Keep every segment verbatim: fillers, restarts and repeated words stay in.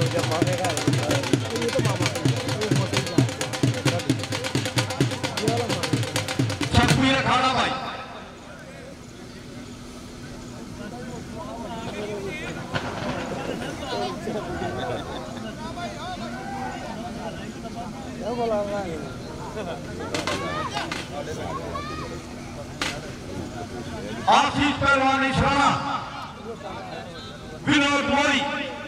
शक्ति अखाड़ा भाई आशीष पहलवान इशारा विनोद मोरी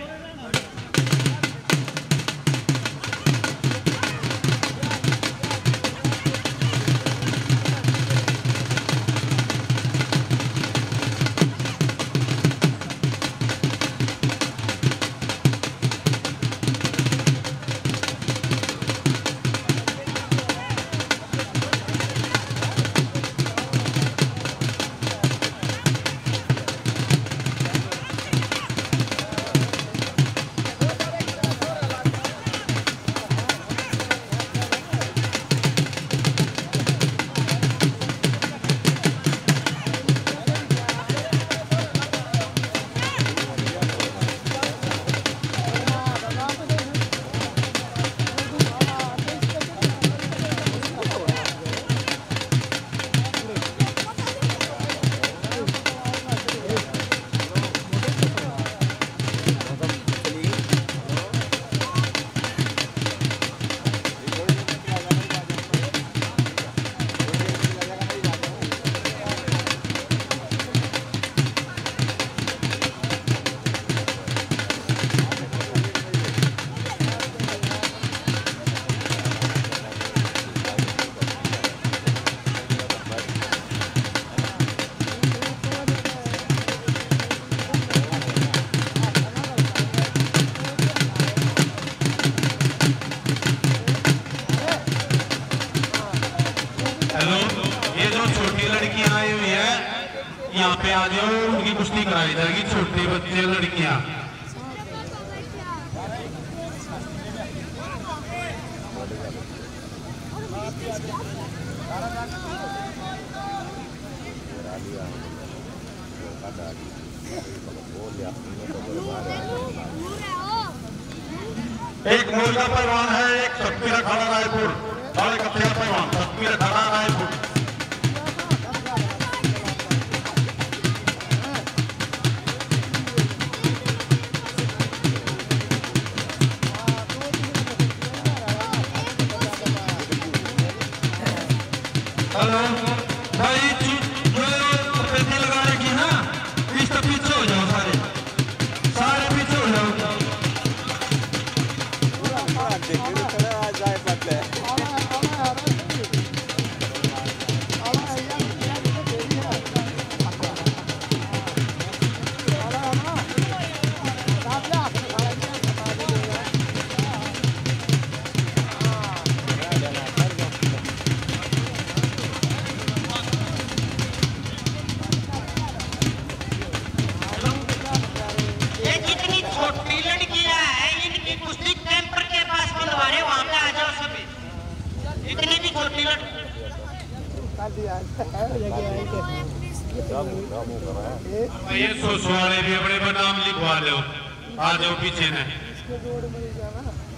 यहाँ पे आ जाओ, उनकी कुश्ती कराई जाएगी। छोटे बच्चे लड़कियां एक मुर्गा पहलवान है, एक शक्ति अखाड़ा रायपुर, साढ़े कथिया पहलवान शक्ति अखाड़ा रायपुर। हेलो भाई, जो पैसे लगाने की ना, इस तो पीछे हो जाओ, सारे सारे पीछे हो जाओ। ये सोच वाले भी अपने नाम लिखवा लो, आ जाओ पीछे ने।